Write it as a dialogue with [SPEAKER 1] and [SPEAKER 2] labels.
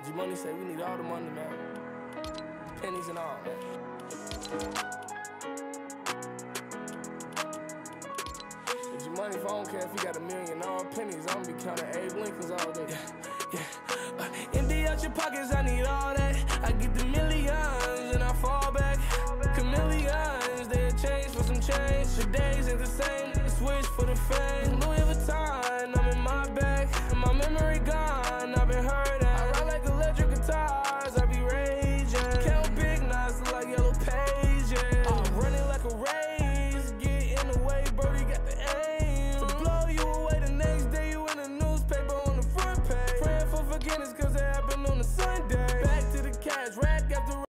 [SPEAKER 1] G-Money say we need all the money, man. Pennies and all, man. G-Money, if I don't care if he got $1 million, all pennies, I'm gonna be counting Abe Lincolns all day. Empty out your pockets, I need all that. I get the millions and I fall back. Chameleons, they'll change for some change. The days ain't the same, switch for the fame.